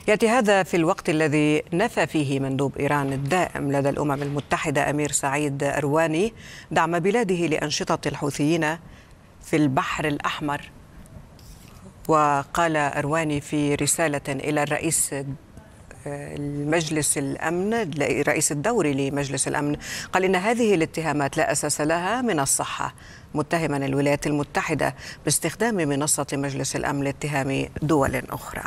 يأتي هذا في الوقت الذي نفى فيه مندوب إيران الدائم لدى الأمم المتحدة أمير سعيد أرواني دعم بلاده لأنشطة الحوثيين في البحر الأحمر. وقال أرواني في رسالة إلى الرئيس المجلس الأمن رئيس الدوري لمجلس الأمن، قال إن هذه الاتهامات لا أساس لها من الصحة، متهما الولايات المتحدة باستخدام منصة مجلس الأمن لاتهام دول أخرى.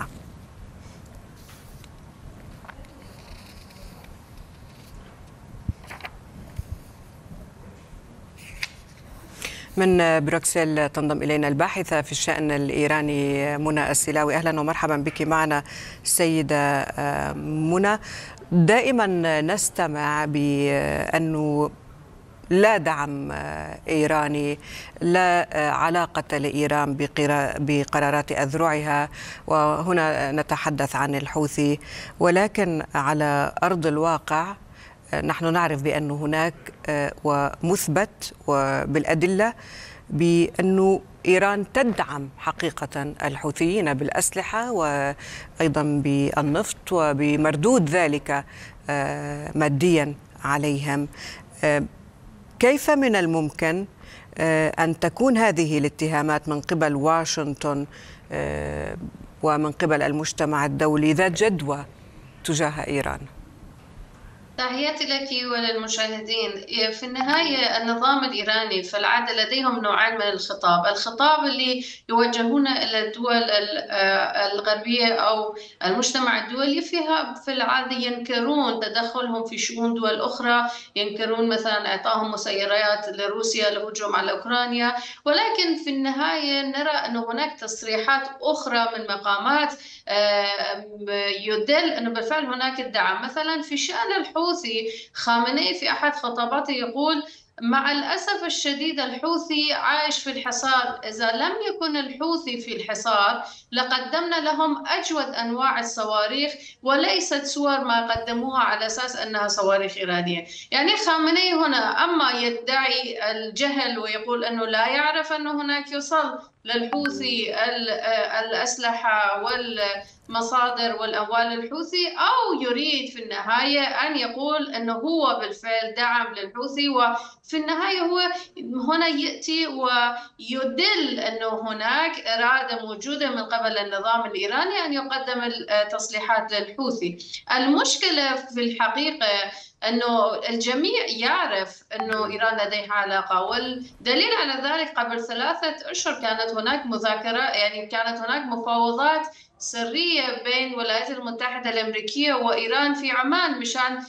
من بروكسل تنضم إلينا الباحثة في الشأن الإيراني منى السلاوي. أهلا ومرحبا بك معنا سيدة منى. دائما نستمع بأنه لا دعم إيراني، لا علاقة لإيران بقرارات أذرعها، وهنا نتحدث عن الحوثي، ولكن على أرض الواقع نحن نعرف بأن هناك ومثبت وبالأدلة بأن إيران تدعم حقيقة الحوثيين بالأسلحة وأيضا بالنفط وبمردود ذلك ماديا عليهم. كيف من الممكن أن تكون هذه الاتهامات من قبل واشنطن ومن قبل المجتمع الدولي ذات جدوى تجاه إيران؟ تحياتي لك وللمشاهدين. في النهاية النظام الإيراني في العادة لديهم نوعين من الخطاب اللي يوجهون إلى الدول الغربية أو المجتمع الدولي، فيها في العادة ينكرون تدخلهم في شؤون دول أخرى، ينكرون مثلا إعطائهم مسيرات لروسيا للهجوم على أوكرانيا، ولكن في النهاية نرى أن هناك تصريحات أخرى من مقامات يدل أنه بالفعل هناك الدعم. مثلا في شأن الحوثي، خامنئي في أحد خطاباته يقول: مع الأسف الشديد الحوثي عايش في الحصار، إذا لم يكن الحوثي في الحصار لقدمنا لهم أجود أنواع الصواريخ وليست صور ما قدموها على أساس أنها صواريخ إيرانية. يعني خامنئي هنا أما يدعي الجهل ويقول أنه لا يعرف أن هناك يوصل للحوثي الأسلحة والمصادر والأموال الحوثي، أو يريد في النهاية أن يقول أنه هو بالفعل دعم للحوثي. وفي النهاية هو هنا يأتي ويدل أنه هناك إرادة موجودة من قبل النظام الإيراني أن يقدم التصليحات للحوثي. المشكلة في الحقيقة أنه الجميع يعرف أنه إيران لديها علاقة، والدليل على ذلك قبل 3 أشهر كانت هناك مذاكرات، يعني كانت هناك مفاوضات سرية بين الولايات المتحدة الأمريكية وإيران في عمان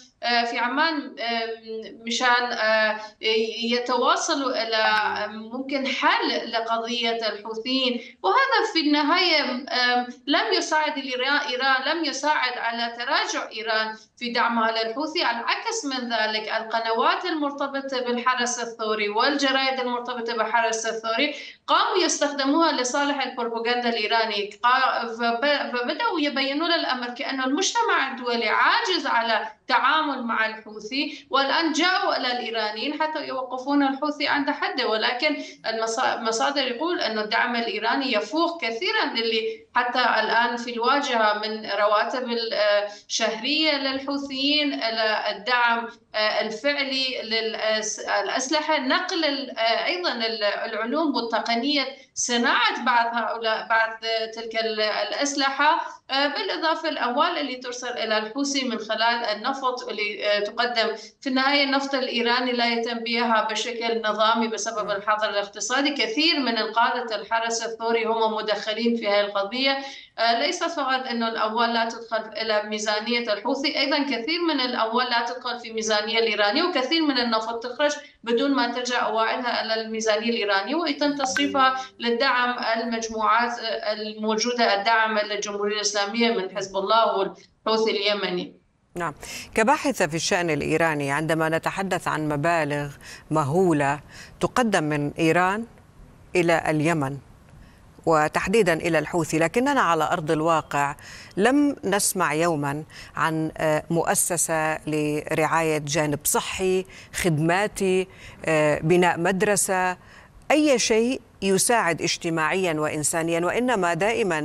مشان يتواصلوا إلى ممكن حل لقضية الحوثيين. وهذا في النهاية لم يساعد إيران، لم يساعد على تراجع إيران في دعمها للحوثي. على العكس من ذلك، القنوات المرتبطة بالحرس الثوري والجرائد المرتبطة بالحرس الثوري قاموا يستخدموها لصالح البروباغندا الإيراني، فبدأوا يبينون الأمر كأن المجتمع الدولي عاجز على التعامل مع الحوثي، والآن جاءوا إلى الإيرانيين حتى يوقفون الحوثي عند حده. ولكن المصادر يقول أن الدعم الإيراني يفوق كثيرا للي حتى الآن في الواجهة من رواتب الشهرية للحوثيين إلى الدعم الفعلي للأسلحة، نقل أيضا العلوم والتقنية، صناعة بعض تلك الأسلحة، بالإضافة للأموال اللي ترسل إلى الحوثي من خلال النفط اللي تقدم. في النهاية النفط الإيراني لا يتم بيعها بشكل نظامي بسبب الحظر الاقتصادي. كثير من قادة الحرس الثوري هم مدخلين في هذه القضية. ليس فقط أنه الأموال لا تدخل إلى ميزانية الحوثي، أيضا كثير من الأموال لا تدخل في ميزانية الإيرانية، وكثير من النفط تخرج بدون ما ترجع أوائلها إلى الميزانية الإيرانية ويتم تصريفها للدعم المجموعات الموجودة، الدعم للجمهورية الإسلامية من حزب الله والحوثي اليمني. نعم، كباحثة في الشأن الإيراني، عندما نتحدث عن مبالغ مهولة تقدم من إيران إلى اليمن وتحديدا إلى الحوثي، لكننا على أرض الواقع لم نسمع يوما عن مؤسسة لرعاية جانب صحي، خدماتي، بناء مدرسة، أي شيء يساعد اجتماعيا وإنسانيا، وإنما دائما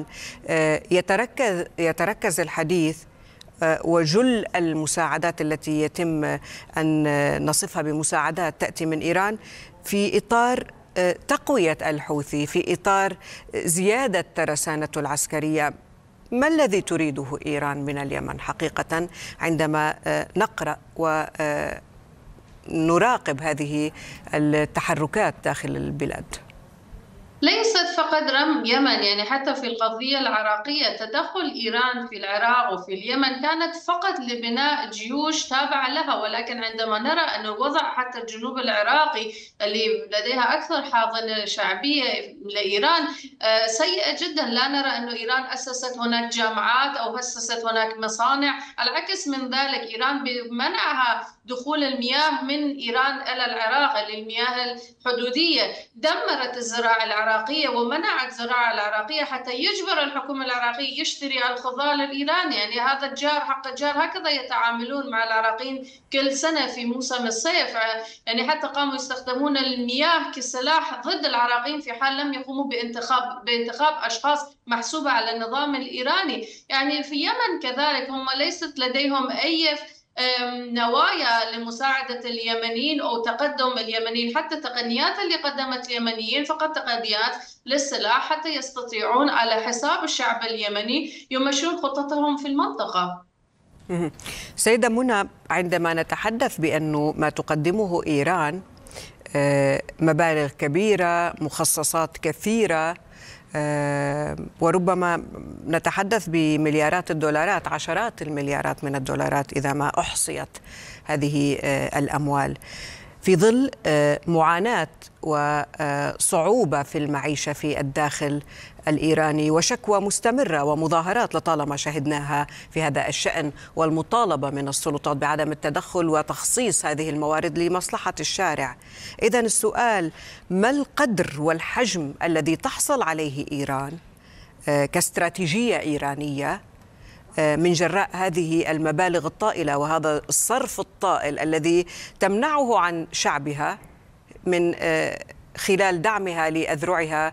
يتركز الحديث وجل المساعدات التي يتم أن نصفها بمساعدات تأتي من إيران في إطار تقوية الحوثي، في إطار زيادة ترسانته العسكرية. ما الذي تريده إيران من اليمن حقيقة عندما نقرأ ونراقب هذه التحركات داخل البلاد؟ ليست فقط يمن، يعني حتى في القضية العراقية تدخل إيران في العراق وفي اليمن كانت فقط لبناء جيوش تابعة لها، ولكن عندما نرى أن الوضع حتى الجنوب العراقي اللي لديها أكثر حاضنة شعبية لإيران سيئة جدا. لا نرى أن إيران أسست هناك جامعات أو أسست هناك مصانع، على العكس من ذلك إيران بمنعها دخول المياه من إيران إلى العراق للمياه الحدودية، دمرت الزراعة العراقية ومنعت الزراعة العراقية حتى يجبر الحكومة العراقية يشتري الخضار الإيراني. يعني هذا الجار حق الجار، هكذا يتعاملون مع العراقيين كل سنة في موسم الصيف. يعني حتى قاموا يستخدمون المياه كسلاح ضد العراقيين في حال لم يقوموا بانتخاب أشخاص محسوبة على النظام الإيراني. يعني في اليمن كذلك هم ليست لديهم أي نوايا لمساعدة اليمنيين أو تقدم اليمنيين، حتى التقنيات اللي قدمت اليمنيين فقط تقنيات للسلاح حتى يستطيعون على حساب الشعب اليمني يمشون خطتهم في المنطقة. سيدة منى، عندما نتحدث بأنه ما تقدمه إيران مبالغ كبيرة، مخصصات كثيرة، وربما نتحدث بمليارات الدولارات، عشرات المليارات من الدولارات إذا ما أحصيت هذه الأموال، في ظل معاناة وصعوبة في المعيشة في الداخل الإيراني وشكوى مستمرة ومظاهرات لطالما شهدناها في هذا الشأن، والمطالبة من السلطات بعدم التدخل وتخصيص هذه الموارد لمصلحة الشارع. إذن السؤال: ما القدر والحجم الذي تحصل عليه إيران كاستراتيجية إيرانية من جراء هذه المبالغ الطائلة وهذا الصرف الطائل الذي تمنعه عن شعبها من خلال دعمها لأذرعها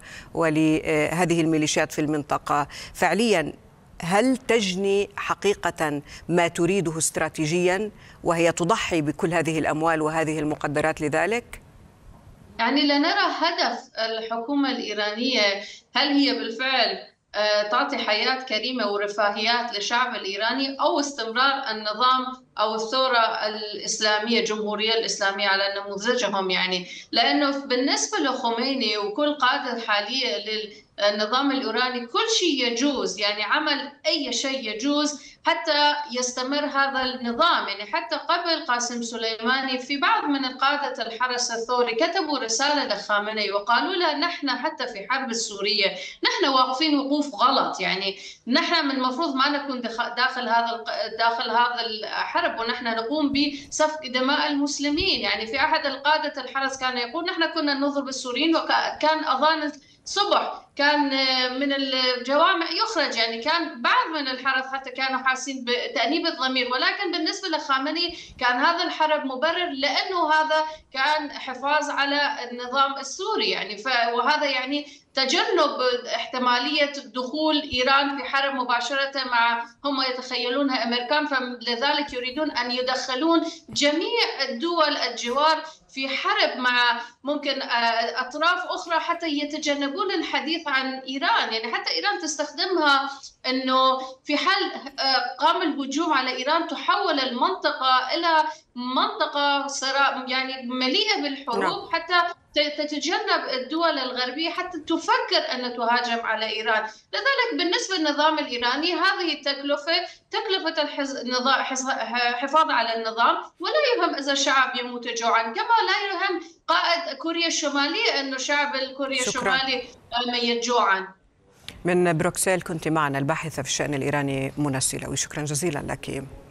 ولهذه الميليشيات في المنطقة؟ فعليا هل تجني حقيقة ما تريده استراتيجيا وهي تضحي بكل هذه الأموال وهذه المقدرات لذلك؟ يعني لنرى هدف الحكومة الإيرانية، هل هي بالفعل تعطي حياة كريمة ورفاهيات للشعب الإيراني، أو استمرار النظام أو الثورة الإسلامية الجمهورية الإسلامية على نموذجهم؟ يعني لأنه بالنسبة لخميني وكل قادة حالية للنظام الإيراني كل شيء يجوز، يعني عمل أي شيء يجوز حتى يستمر هذا النظام. يعني حتى قبل قاسم سليماني في بعض من قادة الحرس الثوري كتبوا رسالة لخامنئي وقالوا له: نحن حتى في حرب السورية نحن واقفين وقوف غلط، يعني نحن من المفروض ما نكون داخل هذا الحرب ونحن نقوم بسفك دماء المسلمين. يعني في أحد القادة الحرس كان يقول: نحن كنا نضرب السوريين وكان أذان الصبح كان من الجوامع يخرج، يعني كان بعض من الحرس حتى كانوا حاسين بتأنيب الضمير. ولكن بالنسبة لخامنئي كان هذا الحرب مبرر لأنه هذا كان حفاظ على النظام السوري، يعني وهذا يعني تجنب احتمالية دخول إيران في حرب مباشرة مع هم يتخيلونها أمريكان، فلذلك يريدون أن يدخلون جميع الدول الجوار في حرب مع ممكن أطراف أخرى حتى يتجنبون الحديث عن إيران. يعني حتى إيران تستخدمها أنه في حال قام الهجوم على إيران تحول المنطقة إلى منطقة يعني مليئة بالحروب حتى تتجنب الدول الغربية حتى تفكر أن تهاجم على إيران. لذلك بالنسبة للنظام الإيراني هذه تكلفة الحفاظ على النظام، ولا يهم إذا الشعب يموت جوعا، كما لا يهم قائد كوريا الشمالية أنه شعب كوريا الشمالي ميت جوعا. من بروكسل كنت معنا الباحثة في الشأن الإيراني منى السيلوي، شكرا جزيلا لك.